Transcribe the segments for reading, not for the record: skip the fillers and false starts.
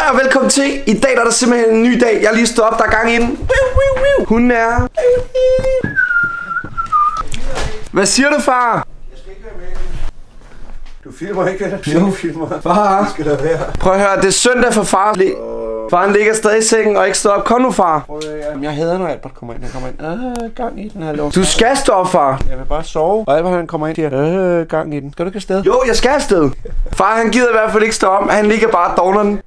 Hej og velkommen til. I dag der er der simpelthen en ny dag. Jeg er lige stået op, der er gang i den. Hun er... Hvad siger du, far? Jeg skal ikke være med. Du filmer ikke, eller? Jo. Du filmer. Far. Det skal der være. Prøv at høre, det er søndag for far. Faren ligger stadig i sengen og ikke stået op. Kom nu, far. Jeg hader, når Albert kommer ind. Han kommer ind. Gang i den her lov. Du skal stå op, far. Jeg vil bare sove. Og Albert han kommer ind og siger, gang i den. Skal du ikke afsted? Jo, jeg skal afsted. Far, han gider i hvert fald ikke stå op. Han ligger bare og dogner den.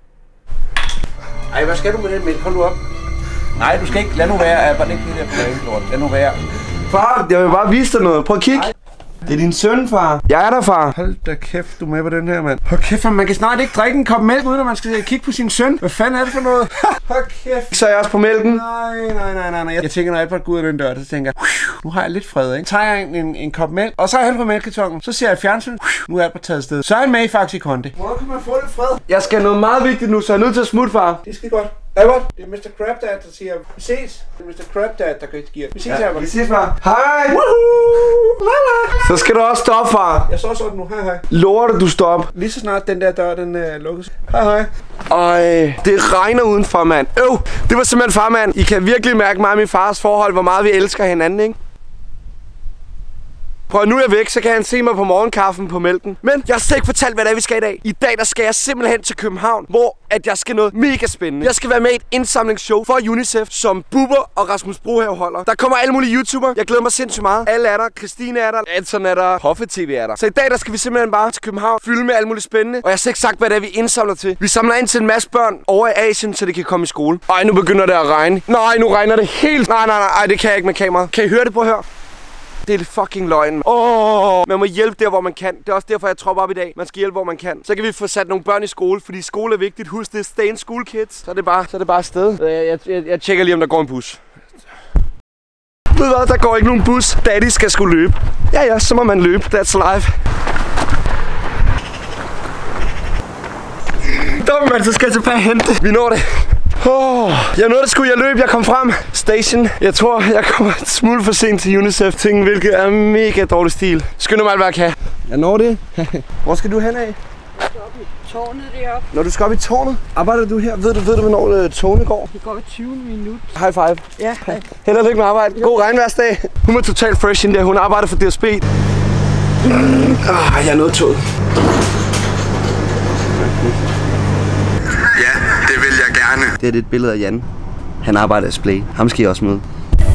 Ej, hvad skal du med den mælk? Hold nu op. Nej, du skal ikke. Lad nu være, Albert. Ikke det der plage. Lad nu være. Far, jeg vil bare vise dig noget. Prøv at kigge. Det er din søn, far. Jeg er der, far. Hold da kæft, du er med på den her, mand. Hold kæft, man kan snart ikke drikke en kop mælk, uden at man skal kigge på sin søn. Hvad fanden er det for noget? Hold kæft. Så er jeg også på mælken. Nej. Jeg tænker, når Albert går ud af den dør, så tænker jeg, nu har jeg lidt fred, ikke? Tager jeg en kop mælk, og så er han på mælkekartonen. Så ser jeg fjernsyn. Nu er Albert taget afsted. Så er han med i Faxi Kondi. Hvor kan man få lidt fred? Jeg skal noget meget vigtigt nu, så jeg er nødt til at smutte, far. Det skal godt. Albert, det er Mr. Crabdad, der siger, vi ses. Det er Mr. Crabdad, der giver. Vi ses, Albert. Vi ses, far. Hej. Woohoo! Så skal du også stå op, far. Jeg så sådan nu. Hej. Lover du, du står op? Lige så snart den der dør, den lukkes. Hej. Øj, det regner udenfor, mand. Det var simpelthen far, mand. I kan virkelig mærke mig og min fars forhold, hvor meget vi elsker hinanden, ikke? Prøv, nu er jeg væk, så kan han se mig på morgenkaffen på mælken. Men jeg har slet ikke fortalt, hvad det er, vi skal i dag. I dag, der skal jeg simpelthen til København, hvor at jeg skal noget mega spændende. Jeg skal være med i et indsamlingsshow for UNICEF, som Bubber og Rasmus Brohave holder. Der kommer alle mulige YouTubere. Jeg glæder mig sindssygt meget. Alle er der. Christine er der. Edson er der. Hoffe TV er der. Så i dag, der skal vi simpelthen bare til København, fylde med alt muligt spændende. Og jeg har slet ikke sagt, hvad det er, vi indsamler til. Vi samler ind til en masse børn over i Asien, så de kan komme i skole. Ej, nu begynder det at regne. Nej, nu regner det helt. Nej, det kan jeg ikke med kameraet. Kan I høre det? Prøv at høre. Det er fucking løgn. Man må hjælpe der, hvor man kan. Det er også derfor, jeg tropper op i dag. Man skal hjælpe, hvor man kan. Så kan vi få sat nogle børn i skole, fordi skole er vigtigt. Husk det, stay in school, kids. Så er det bare afsted. Jeg tjekker lige, om der går en bus. Ved du hvad, der går ikke nogen bus. Daddy skal skulle løbe. Ja, så må man løbe. That's life. Man så skal jeg tilbage hente. Vi når det. Jeg nåede det sgu, jeg løb, jeg kom frem. Station. Jeg tror, jeg kommer et smule for sent til UNICEF-ting, hvilket er mega dårlig stil. Skynd mig alt, hvad jeg kan. Jeg når det. Hvor skal du hen af? Jeg skal op i tårnet deroppe. Når du skal op i tårnet? Arbejder du her? Ved du hvornår togene går? Det går i 20 minutter. High five. Ja. Held og lykke med arbejde. God regnværsdag. Hun er totalt fresh ind der. Hun arbejder for DSB. Jeg er nødt toget. Ja, det vil jeg gerne. Det er et billede af Jan. Han arbejder i Splay. Ham skal I også møde.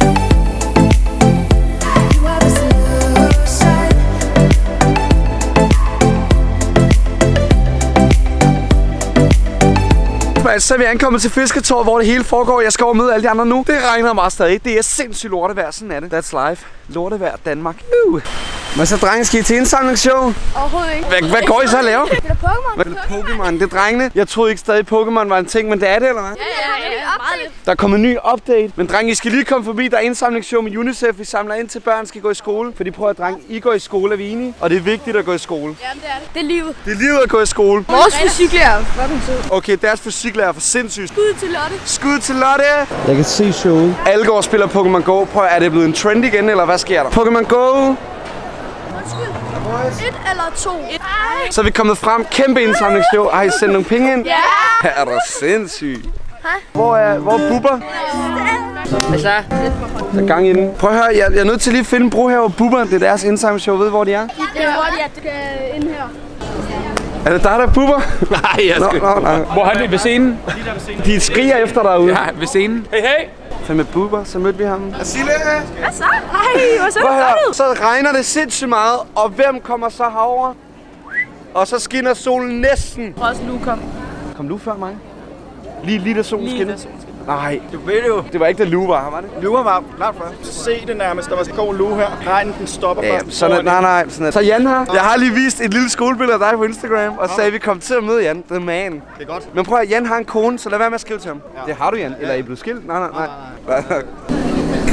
Så er vi ankommet til Fisketorvet, hvor det hele foregår. Jeg skal over møde alle de andre nu. Det regner meget stadig. Det er sindssygt lortevejr. Sådan er det. That's life. Lortevejr Danmark. Hvad så, drenge? Skal I til indsamlingsshow? Overhovedet ikke. Hvad går I så at lave? Det er Pokémon. Hvad er Pokémon? Det er drengene. Jeg troede ikke stadig Pokémon var en ting, men det er det, eller hvad? Ja. Der er kommet en ny update. Men drenge, I skal lige komme forbi. Der er indsamlingsshow med UNICEF. Vi samler ind til børn skal gå i skole. Fordi prøv at drenge, I går i skole, er vi enige? Og det er vigtigt at gå i skole. Jamen, det er det. Det er livet. Det er livet at gå i skole. Vores fysiklærer er fucking sød. Okay, deres fysiklærer er for sindssygt. Skud til Lotte. Skud til Lotte. Jeg kan se showet. Alle går og spiller Pokémon Go. Prøv, er det blevet en trend igen, eller hvad sker der? Pokémon Go. Et eller to. Så er vi kommet frem. Kæmpe indsamlingsshow. Har I sendt nogle penge ind? Ja. Er du sindssyg? Hvor er Bubber? Hvad så? Der er gang i den. Prøv at høre, jeg er nødt til lige at finde Brohave og Bubber. Det er deres indsamlingsshow. Ved hvor de er? Det er hvor de er. Det er inde her. Er det dig, der er Bubber? Nej, jeg skal... Nej. Hvor er det? Ved scenen? De skriger efter derude. Ja, ved scenen. Hey. Så med Bubber, så mødte vi ham. Asile! Hvad så? Hej, hvor så Prøv at høre, så regner det sindssygt meget. Og hvem kommer så herover? Og så skinner solen næsten. Også Luca. Kom du før mig? Lige da solen skinnede? Nej, Du ved det jo. det var ikke da Lue var det? Lua var langt fra. Se det nærmest. Der var god lue her. Regnen den stopper Ja, bare. sådan nej, sådan så Jan her. Jeg har lige vist et lille skolebillede af dig på Instagram, og sagde, at vi kom til at møde Jan. The man. Det er godt. Men prøv at Jan har en kone, så lad være med at skrive til ham. Ja. Det har du, Jan. Eller er I blevet skilt? Nej.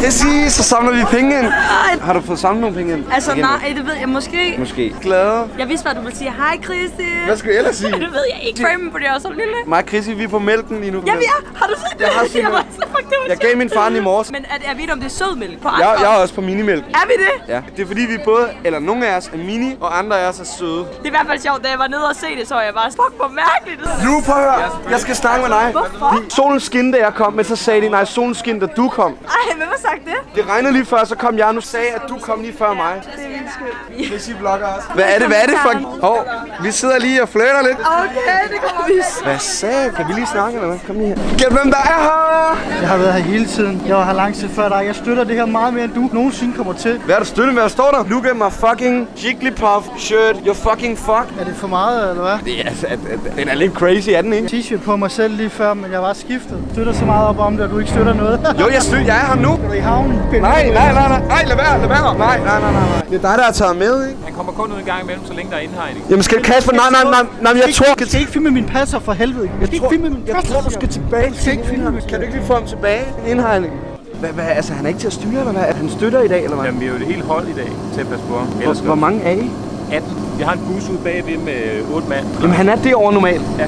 Chrissy, så samler vi penge ind. Har du fået samlet nogle penge ind? Altså nej, det ved jeg måske. Måske. Glade. Jeg vidste bare, du ville sige, hej Chrissy. Hvad skal jeg ellers sige? Det ved jeg ikke. Framen på det er også så lille. Mig og Chrissy, vi er på mælken lige nu. Ja, vi er. Har du set det? Jeg har set det. Jeg gav min far den i morges. Men er vi om det er sødmælk på andre? Jeg er også på minimælk. Er vi det? Ja. Det er fordi vi både, eller nogle af os er mini, og andre af os er søde. Det er i hvert fald sjovt, da jeg var nede og se det, så var jeg bare fuck, hvor mærkeligt. Nu prøv at høre. Jeg skal snakke med dig. Hvorfor? Solen skinnede, da jeg kom, men så sagde de, nej, solen skinnede, da du kom. Ej, hvem har sagt det? Det regnede lige før, så kom jeg. Nu sagde at du kom lige før mig. Det er min skyld. Chrissy vlogger også. Hvad er det for... Hov, vi sidder lige og flirter lidt. Okay, det kommer vi. Hvad sagde? Kan vi lige snakke, eller hvad? Kom lige her. Gæt hvem der er her! Jeg har været her hele tiden. Jeg var her lang tid før dig. Jeg støtter det her meget mere, end du nogensinde kommer til. Hvad er der støtte med? Hvad står der? Look at my fucking Jigglypuff shirt. You're fucking fuck. Er det for meget, eller hvad? Det er altså... Den er lidt crazy, er den ikke? T-shirt på mig selv lige før, men jeg var skiftet. Støtter så meget op om det, at du ikke støtter noget. Jo, jeg er her nu. Er du i havnen? Nej, lad være. Nej. Det er dig, der har taget med, ikke? Han kommer kun ud en gang imellem, så længe der er indhegning. Jamen skal Kasper... Nej, jeg tror... Jeg skal ikke filme min passer for helvede. Jeg skal ikke filme min passer. Jeg tror, du skal tilbage. Jeg skal ikke filme. Kan du ikke lige få ham tilbage? En indhegning. Hvad, altså han er ikke til at styre, eller hvad? Han støtter i dag, eller hvad? Jamen, vi er jo det hele hold i dag til at passe på ham. Hvor mange er I? 18. Jeg har en bus ude bagved med 8 mand. Jamen han er derovre normalt. Ja.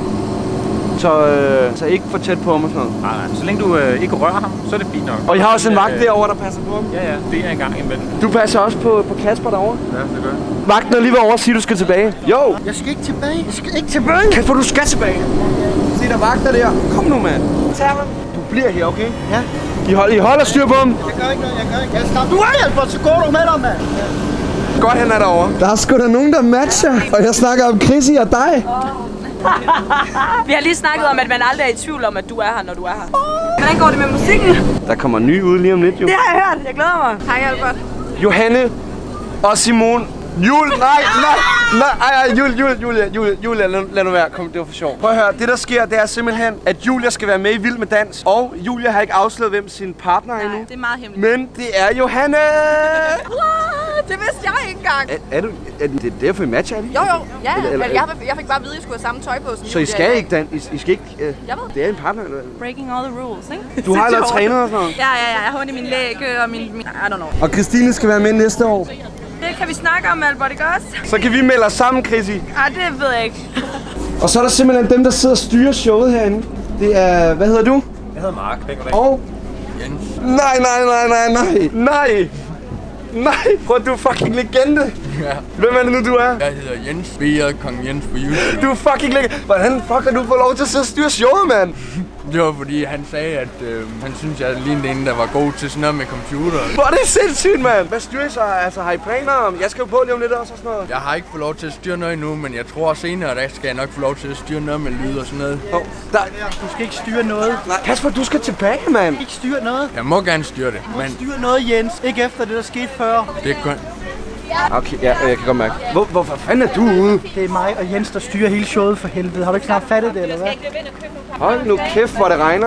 Så ikke for tæt på ham og sådan noget? Nej. Så længe du ikke rører ham, så er det fint nok. Og jeg har også en vagt derovre, der passer på ham? Ja, det er en gang imellem. Du passer også på Kasper derovre? Ja, det gør jeg. Vagten er lige ved over og siger, du skal tilbage. Jo! Jeg skal ikke tilbage. Jeg skal ikke tilbage. Kasper, du skal tilbage. Se, der vagter der. Kom nu, mand. Tag ham. Du bliver her, okay? Ja. I holder styr på ham. Jeg gør ikke noget. Jeg stopper. Du er hjælper, så går du med dig, mand. Godt, han er derovre. Der er sgu da nogen, der matcher. Og jeg snakker om Chrissy og dig. Vi har lige snakket om, at man aldrig er i tvivl om, at du er her, når du er her. Hvordan går det med musikken? Der kommer ny ud lige om lidt, jo. Det har jeg hørt. Jeg glæder mig. Hej, Albert. Johanne og Simon. Julia, lad nu være. Kom, det var for sjov. Prøv at høre, det der sker, det er simpelthen, at Julia skal være med i Vild med Dans. Og Julia har ikke afsløret, hvem sin partner er endnu. Det er meget hemmeligt. Men det er Johanne! Det vidste jeg ikke engang. Er det derfor, I matcher, er det? Jo. Ja, jeg fik bare at vide, at jeg skulle have samme tøj på. Så I skal ikke dans? I skal ikke... Jeg ved. Det er en partner, eller hvad? Breaking all the rules, ikke? Du har allerede trænet og sådan noget? Ja. Jeg har ondt i min læge og min... I don't know. Og Christine skal være med næste år. Det kan vi snakke om, Albert, ikke også? Så kan vi melde os sammen, Chrissy. Det ved jeg ikke. Og så er der simpelthen dem, der sidder og styrer showet herinde. Det er... Hvad hedder du? Jeg hedder Mark. Og... Jens. Nej, prøv, du er fucking legende. Ja. Hvem er det nu, du er? Jeg hedder Jens. B.R. Kong Jens på YouTube. Du er fucking legende. Hvordan fuck har du fået lov til at sidde og styre showet, mand? Det var fordi, han sagde, at han synes, jeg lignede en, der var god til sådan noget med computer. Hvor er det sindssygt, mand. Hvad styrer I så? Altså, har I planer om? Jeg skal jo på lige om lidt også og sådan noget. Jeg har ikke fået lov til at styre noget endnu, men jeg tror senere, der skal jeg nok få lov til at styre noget med lyd og sådan noget. Du skal ikke styre noget. Nej, Kasper, du skal tilbage, mand. Ikke styre noget. Jeg må gerne styre det, Du må men styre noget, Jens. Ikke efter det, der skete før. det er kun... Okay, ja, jeg kan godt mærke. Hvorfor fanden er du ude? Det er mig og Jens, der styrer hele showet for helvede. Har du ikke snart fattet det, eller hvad? Hold nu kæft, hvor det regner.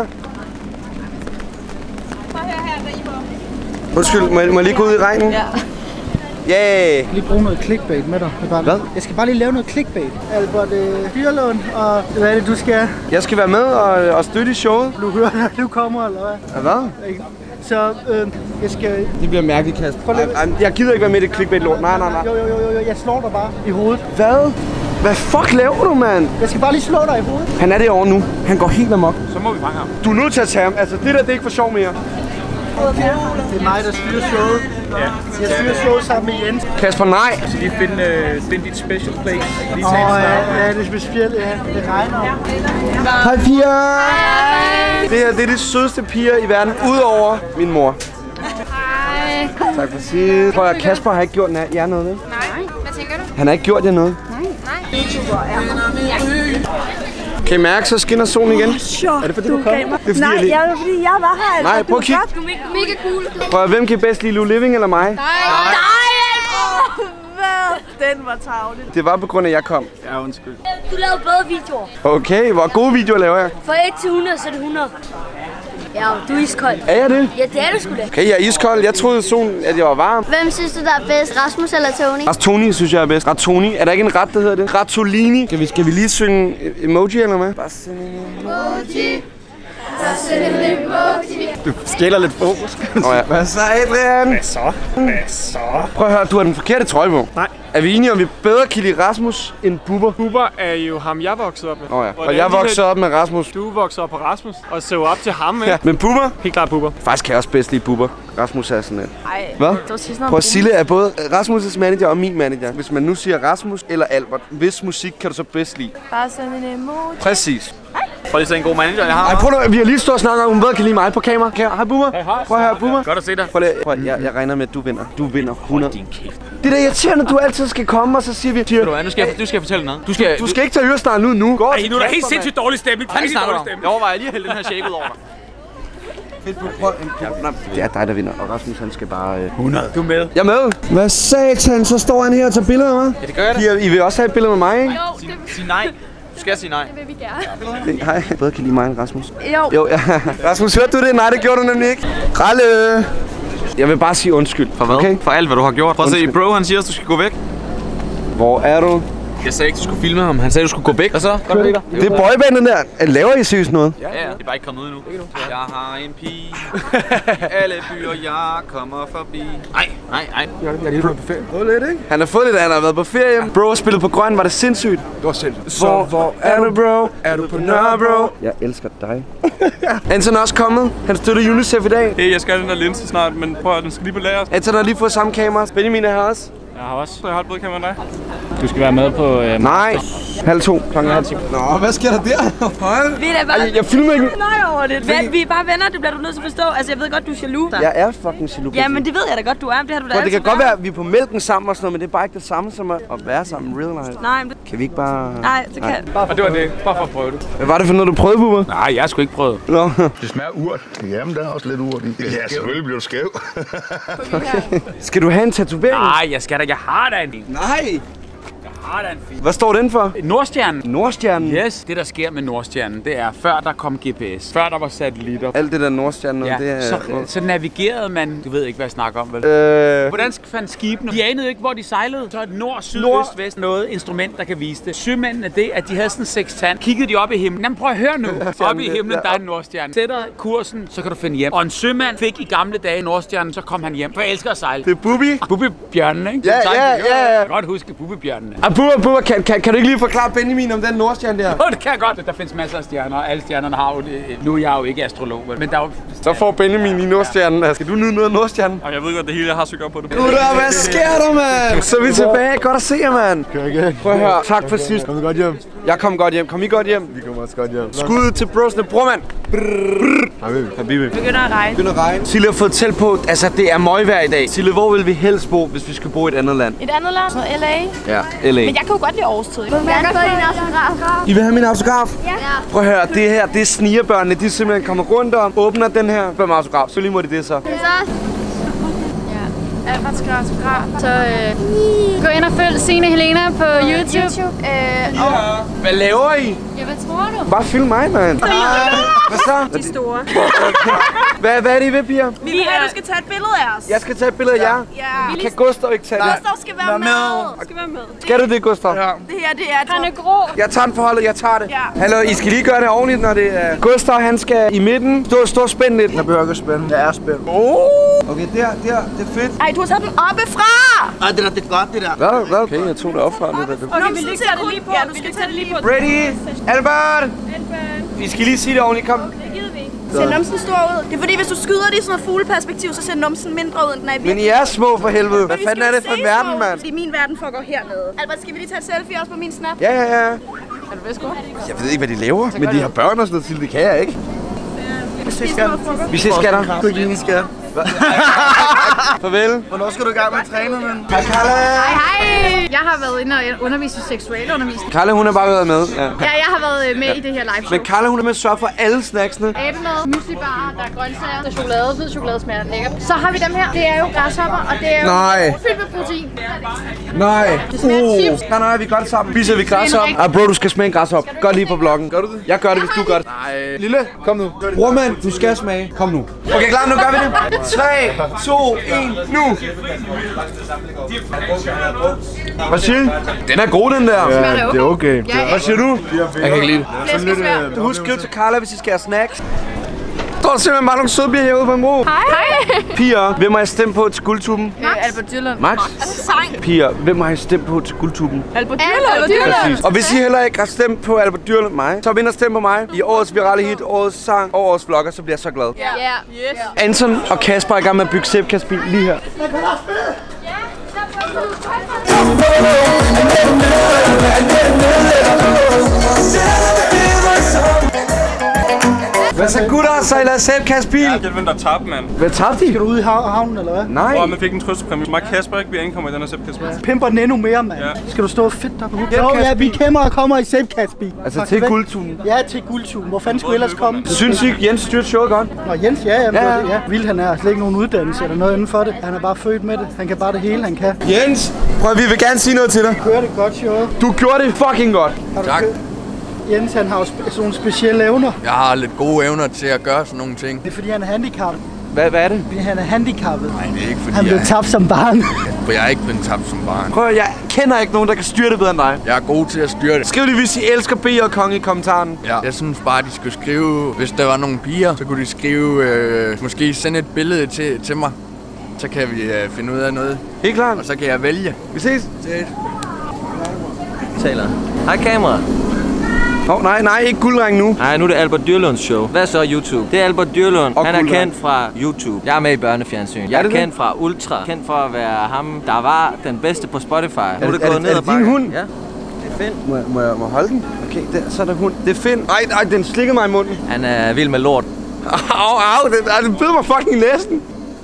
Undskyld, må jeg lige gå ud i regnen? Ja. Yeah. Jeg skal lige bruge noget clickbait med dig. Hvad? Jeg skal bare lige lave noget clickbait. Albert Dyrlund, og hvad er det, du skal? Jeg skal være med og støtte i showet. Du hører, at du kommer, eller hvad? Hvad? Så jeg skal... Det bliver mærkeligt, Kasper. Jeg gider ikke være med i det clickbait-lort. Nej. Jo, jeg slår dig bare i hovedet. Hvad? Hvad fuck laver du, mand? Jeg skal bare lige slå dig i hovedet. Han er derovre nu. Han går helt amok. Så må vi fange ham. Du er nødt til at tage ham. Altså, det der, det er ikke for sjov mere. Det er mig, der styrer showet. Ja. Jeg styrer showet sammen med Jens. Kasper, nej. Så lige finde dit special place. Lige Ja, det er specielt. Ja, det regner. Hej, piger. Det her, det er de sødeste piger i verden, udover min mor. Hej. Tak for sige. Prøv at Kasper har ikke gjort jer noget, vel? Nej, hvad tænker du? Han har ikke gjort jer noget. Nej. YouTuber er Kan I mærke, så skinner solen igen? Sjovt. Er det fordi, du kom? Det er fordi, Nej, fordi jeg var her. Nej, prøv at kigge. Du er mega cool. Prøv at, hvem kan bedst lide Lou Living eller mig? Nej. Den var tavlet. Det var på grund af, at jeg kom. Ja, undskyld. Du lavede bedre videoer. Okay, hvor gode videoer laver jeg? Fra 1 til 100, så er det 100. Ja, du er iskold. Er jeg det? Ja, det er du sgu da. Okay, jeg er iskold. Jeg troede, at jeg var varm. Hvem synes du, der er bedst? Rasmus eller Tony? Tony synes jeg er bedst. Ratoni. Er der ikke en ret, der hedder det? Ratolini. Skal vi lige synge emoji eller hvad? Bare send en Emoji. Du skælder lidt fokus. Hvad så, Adrian? Hvad så? Prøv at høre, du har den forkerte trøje på. Nej. Er vi enige om, vi bedre kan lide Rasmus end Bubber? Bubber er jo ham, jeg voksede op med. Og jeg voksede op med Rasmus. Du voksede op på Rasmus og så op til ham, ikke? Ja. Men Bubber? Helt klart Bubber. Faktisk kan jeg også bedst lide Bubber. Rasmus er sådan et. Ej, Hvad? det var sidst noget. Prøv at Sille er både Rasmus' manager og min manager. Hvis man nu siger Rasmus eller Albert, hvis musik kan du så bedst lide? Bare sådan en emoji. Præcis. Prøv lige at se en god manager, jeg har. Ej, prøv nu, vi har lige stået og snakket om, hun bedre kan lide mig på kamera. Hej Bubber. Prøv at høre, Bubber. Godt at se dig. Prøv lige, jeg regner med, at du vinder. Du vinder 100. Det er da irriterende, at du altid skal komme, og så siger vi... Ved du hvad, du skal fortælle noget. Du skal ikke tage øresnaren ud nu. Ej, nu er der helt sindssygt dårlig stemning. Jeg overvejer lige at hælde den her shake ud over dig. Det er dig, der vinder, og Rasmus han skal bare... 100. Du er med. Jeg er med. Hvad satan, så står han her og tager billeder af mig? Ja, det gør jeg da. I vil også have et billede med mig, ikke? Jo, det Sig nej. Du skal sige nej. vil vi gerne. Hej. Bedre kan lide mig end Rasmus. Jo. Jo, ja. Rasmus, hørte du det? Nej, det gjorde du nemlig ikke. Ralle! Jeg vil bare sige undskyld. For hvad? Okay? For alt, hvad du har gjort. Prøv at se, Undskyld. bro, han siger, at du skal gå væk. Hvor er du? Jeg sagde ikke, du skulle filme ham. Han sagde, du skulle gå væk. Og så? Godt væk. Det er boybandet der. Laver I seriøst noget? Ja. Det er bare ikke kommet ud endnu. Jeg har en pige. Alle byer, jeg kommer forbi. Nej. Jeg er lige på ferie. Prøv lidt, ikke? Han har fået lidt, han har været på ferie. Bro har spillet på grøn, var det sindssygt? Det var sindssygt. Hvor er du, bro? Er du på Nørrebro? Jeg elsker dig. Anton er også kommet. Han støtter UNICEF i dag. Hey, jeg skal have den der linse snart, men prøv at den skal lige belæres. Anton har lige fået samme kamera. Benjamin er her også. Jeg har også. Jeg har et blodkamera med dig. Du skal være med på... Nej. 1:30. Klokken 1:30. Nå, hvad sker der der? Hold. Vi er da bare... Jeg filmer ikke. Nej over det. Vi er bare venner, det bliver du nødt til at forstå. Altså, jeg ved godt, du er jaloux. Jeg er fucking jaloux. Ja, men det ved jeg da godt, du er. Det har du da det altid kan godt været. være, at vi er på mælken sammen og sådan noget, men det er bare ikke det samme som at være sammen real life. Nej, men... Kan vi ikke bare... Nej, det kan... Og det var det. Bare for at prøve det. Hvad var det for noget, du prøvede, Bubber? Nej, jeg skulle ikke prøve. Nå. Det smager urt. Jamen, der er også lidt urt i. Ja, selvfølgelig bliver du skæv. Skal du have en tatovering? Nej, jeg skal da. Jeg har da en fin. Nej. Jeg har da en fin. Hvad står den for? Nordstjernen. Nordstjernen? Yes, det der sker med Nordstjernen, det er før der kom GPS, før der var satellitter. Alt det der Nordstjernen, Ja, det er... så navigerede man, du ved ikke, hvad jeg snakker om, vel? Hvordan fandt skibene? De anede ikke, hvor de sejlede. Så er det nord, syd, øst, vest, noget instrument, der kan vise det. Sømændene det, at de havde sådan en sextant. Kiggede de op i himlen. Jamen prøv at høre nu. Op i himlen, der er en Nordstjerne. Sætter kursen, så kan du finde hjem. Og en sømand fik i gamle dage Nordstjernen, så kom han hjem. For jeg elsker at sejle. Det er Bubi. Bubi-bjørnene, ikke? Ja. Jeg kan godt huske Bubi-bjørnene. Bubber, kan du ikke lige forklare Benjamin om den Nordstjerne der? Det kan jeg godt. Der findes masser af stjerner, og alle stjernerne har jo det. Nu er jeg jo ikke astrolog, men der er jo... Så får Benjamin i Nordstjernen. Skal du nyde noget af Nordstjernen? Og jeg ved godt, det hele jeg har søgt op på det. Gutter, hvad sker der, mand? Så er vi tilbage. Godt at se jer, mand. Prøv at høre. Tak for sidst. Kom du godt hjem? Jeg kom godt hjem. Kom I godt hjem? Vi kommer også godt hjem. Skud til brosene. Bror, mand. Habibi. Begynder at regne. Begynder at regne. Sille har fået telt på. Altså, det er møgvejr i dag. Sille, hvor vil vi helst bo, hvis vi skulle bo i et andet land? Et andet land? Sådan LA? Ja, LA. Men jeg kan jo godt lide årstid. Jeg vil gerne få din autograf. I vil have min autograf? Ja. Prøv at høre, det her, det er snigerbørnene. De er simpelthen kommet rundt om, åbner den her, spørger mig autograf. Så lige må de det så. Albert skal autograf. Så gå ind og følg Signe Helena på YouTube. Hvad laver I? Ja, hvad tror du? Bare film mig, mand. Hvad så? De store. Hvad er det, I ved, piger? Vi vil have, du skal tage et billede af os. Jeg skal tage et billede af jer. Ja. Kan Gustav ikke tage det? Gustav skal være med. Skal være med. Skal du det, Gustav? Ja. Det her, det er... Han er grå. Jeg tager den for holdet, jeg tager det. Ja. Hallo, I skal lige gøre det ordentligt, når det er... Gustav, han skal i midten. Stå og spænde lidt. Jeg behøver ikke at spænde. Jeg er spændt. Okay, der, det er fedt. Ej, du har taget den oppefra! Ej, det er godt, det der. Hvad? Okay, jeg tog det op fra det der. Okay, vi skal tage det lige på. Ja, du skal tage det lige på. Ready? Albert! I skal lige sige det ordentligt, kom. Ser numsen stor ud? Det er fordi, hvis du skyder det i sådan noget fugleperspektiv, så ser numsen mindre ud, end den er i Men virkeligheden. I er små for helvede. Hvad fanden er det for en verden, mand? Fordi min verden foregår hernede. Albert, skal vi lige tage et selfie også på min snap? Ja. Er du vist godt? Jeg ved ikke, hvad de laver, men de har børn og sådan noget til. Det kan jeg ikke. Vi ses, skatter. Du er ikke lige skat. Farvel. Hvornår skal du i gang med at træne, mand? Hej, Carla. Hej. Jeg har været inde og undervise i seksualundervisning. Carla, hun har bare været med. Ja. Ja, jeg har været med i det her live show. Men Carla, hun er med at sørge for alle snacksene. Æblemad, muslibar, der er grøntsager, der er chokolade, hvid chokolade smager lækkert. Så har vi dem her. Det er jo græshopper, og det er jo fyldt med protein. Nej. Det smager chips. Nej, vi gør det sammen. Spiser vi græshop? Bro, du skal smage en græshop. Gør lige på vloggen. Gør du det? Jeg gør det, hvis du gør det. Nej. Lille, kom nu. Bror, mand, du skal smage. Kom nu. Okay, klar, nu gør vi det. 3, 2, 1, nu. Hvad siger du? Den er god, den der. Ja, det er okay. Hvad siger du? Jeg kan ikke lide det. Flæskesvær. Husk, skriv til Carla, hvis I skal have snacks. står simpelthen bare nogle søde piger herude på en bro. Hej. Piger, hvem har I stemt på til Guldtuben? Albert Dyrlund. Max? Sang. Piger, hvem har I stemt på til Guldtuben? Albert Dyrlund. Præcis. Og hvis I heller ikke har stemt på Albert Dyrlund mig, så ind og stem på mig i årets virale hit, årets sang og årets vlogger, så bliver jeg så glad. Ja. Yes. Anton og Kasper er i gang med at bygge sæbkastbil lige her. Hvad så gutter, så I lader sæbkastbil? Ja, det er hvem der tabte, mand. Hvad tabte I? Skal du ud i havnen, eller hvad? Nej. Man fik en trøstepræmie. Mig Kasper ikke bliver indkommet i den her sæbkastbil. Pimper den endnu mere, mand. Ja. Skal du stå fedt der på huset? Ja, vi kæmmer og kommer i sæbkastbil. Altså til Guldtuben? Ja, til Guldtuben. Hvor fanden skulle ellers komme? Synes I, Jens styrte showet godt? Nå, Jens, ja. Vildt, han er slet ikke nogen uddannelse eller noget inden for det. Han er bare født med det. Han kan bare det hele, han kan. Jens, prøv, vi vil gerne sige noget til dig. Kører det godt, show. Du gjorde det fucking godt. Tak. Jens, han har jo sådan nogle specielle evner. Jeg har lidt gode evner til at gøre sådan nogle ting. Det er fordi, han er handicappet. Hvad er det? Fordi han er handicappet. Nej, det er ikke fordi, Han blev tabt som barn. For jeg er ikke blevet tabt som barn. Prøv, jeg kender ikke nogen, der kan styre det bedre end dig. Jeg er god til at styre det. Skriv lige, hvis I elsker B og Kong i kommentaren. Ja. Jeg synes bare, de skulle skrive, hvis der var nogle piger, så kunne de skrive, måske sende et billede til mig. Så kan vi finde ud af noget. Helt klart. Og så kan jeg vælge. Vi ses. Taler. Hej kamera. Nej, ikke Guldring nu. Nej, nu er det Albert Dyrlunds show. Hvad så YouTube? Det er Albert Dyrlund. Og han er Guldring. kendt fra YouTube. Jeg er med i børnefjernsyn. Jeg er kendt fra Ultra. Kendt for at være ham, der var den bedste på Spotify. Nu er det gået ned ad bakke. Er det din hund? Ja. Det er Finn. Må jeg holde den? Okay, så er der hund. Det er Finn. Ej, den slikkede mig i munden. Han er vild med lort. Au, den bed mig fucking i næsen.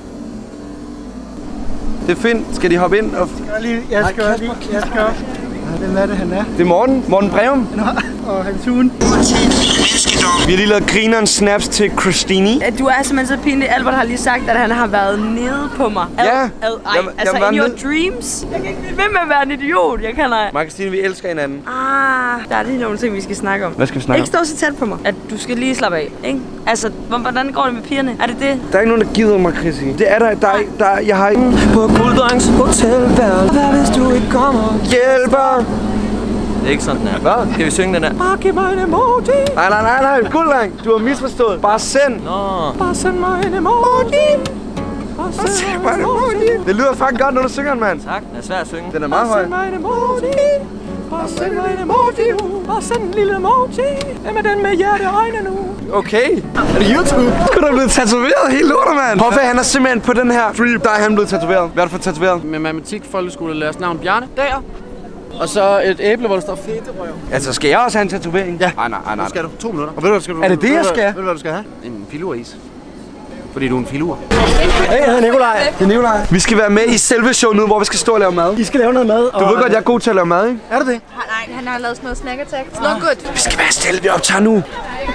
Det er Finn. Skal de hoppe ind? Jeg skal op. Hvem er det, han er? Det er Morten Breum. Og hans hund. Vi har lige lavet grineren snaps til Christine. Du er simpelthen så pinlig. Albert har lige sagt, at han har været nede på mig. Altså in your dreams. Jeg kan ikke blive ved med at være en idiot. Jeg kan ej. Mig og Christine, vi elsker hinanden. Der er lige nogle ting, vi skal snakke om. Hvad skal vi snakke om? Ikke stå så tæt på mig. At du skal lige slappe af, ikke? Altså, hvordan går det med pigerne? Er det det? Der er ikke nogen, der gider mig, Chrissy. Det er der jeg har ikke... På Gulddrengs hotelværelse. Hvad hvis du ikke kommer? Hjælper! Det er ikke sådan, den er. Hvad? Skal vi synge den der? Bare giv mig en emoji. Nej. Guldring, du har misforstået. Bare send. Nå. Bare send mig en emoji. Bare send mig en emoji. Det lyder fucking godt, når du synger den, mand. Tak, den er svær at synge. Den er meget høj. Bare send mig en emoji. Bare send mig en emoji. Bare send en lille emoji. Hvem er den med hjerteøjne nu? Okay. Er det YouTube? Skulle da blevet tatoveret helt lortet, mand. Hvorfor han er simpelthen på den her stream, der er han blevet tatoveret. Hvad er du for tatoveret? Med matematik folkeskolelærer navn Bjarne. Der. Og så et æble, hvor der står fedterøv. Altså, skal jeg også have en tatovering? Ja. Nej. Så skal du 2 minutter. Og ved du, hvad skal du? Er det det, jeg skal? Ved du, hvad du skal have? En filuris. Fordi du er en filur. Hey, jeg hedder Nikolaj. Det er Nikolaj. Vi skal være med i selve showet nu, hvor vi skal stå og lave mad. I skal lave noget mad. Du ved godt, jeg er god til at lave mad, ikke? Er det det? Nej, han har lavet sådan noget snack attack. Sådan noget godt. Vi skal være stille, vi optager nu.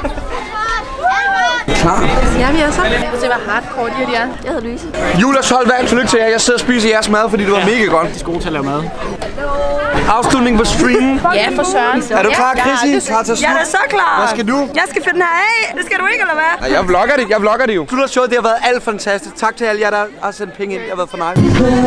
Klar. Ja, vi er så. Jeg kan se, hvor hardcore de er. Jeg hedder Louise. Julas hold valg. Tillykke til jer. Jeg sidder og spiser jeres mad, fordi det var mega godt. De er gode til at lave mad. Afslutning på streamen. Ja, for søren. Er du klar, Chrissy? Klar til at Jeg er da så klar. Hvad skal du? Jeg skal finde den her af. Det skal du ikke, eller hvad? Nej, jeg vlogger det jo. Slutter showet, det har været alt fantastisk. Tak til alle jer, der har sendt penge ind. Det har været fornøjelig.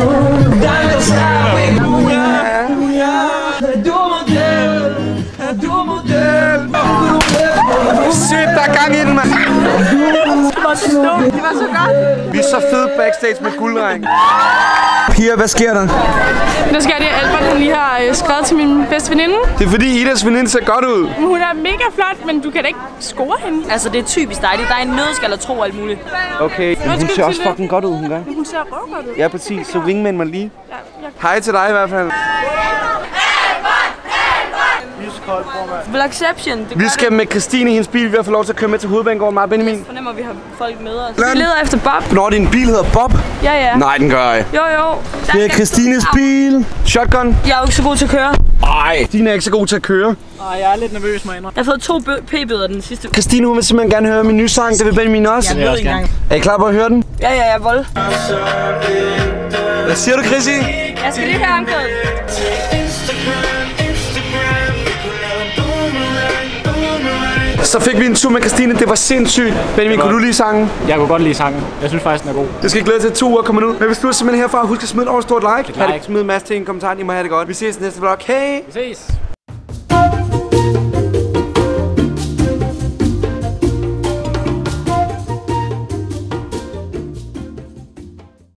Shit, der er gang i den, mand. Det var så dumt. Det var så godt. Vi er så fede backstage med Guldring. Pia, hvad sker der? Nu sker det, at Albert han lige har skrevet til min bedste veninde. Det er fordi Idas veninde ser godt ud. Hun er mega flot, men du kan da ikke score hende. Altså, det er typisk dig. Det er dig en nødskal og tro alt muligt. Okay, men hun ser også fucking godt ud, hun gør. Hun ser røvgodt ud. Ja, præcis. Så wingman mig lige. Ja. Hej til dig i hvert fald. Vlogception. Vi skal med Christine i hendes bil. Vi har fået lov til at køre med til Hovedbanegården. Meget Benjamin. Jeg fornemmer, at vi har folk med os. Vi leder efter Bob. Når din bil hedder Bob? Ja. Nej, den gør jeg. Jo. Det er Christines bil. Shotgun. Jeg er jo ikke så god til at køre. Ej, Stine er ikke så god til at køre. Jeg er lidt nervøs, må jeg indrømme. Jeg har fået 2 p-bøder den sidste. Christine, hun vil simpelthen gerne høre min nye sang. Det vil Benjamin også. Jeg ved ikke engang. Er I klar på at høre den? Ja, vold. Hvad siger du, Chrissy? Jeg skal lige have omkvædet. Så fik vi en tur med Christine. Det var sindssygt. Benjamin, kunne du lide sangen? Jeg kunne godt lide sangen. Jeg synes faktisk, den er god. Jeg skal glæde til 2 uger kommer ud. Men hvis du er simpelthen herfra, husk at smide et stort like. Smid en masse til en kommentar. I må have det godt. Vi ses i næste vlog. Hej! Vi ses!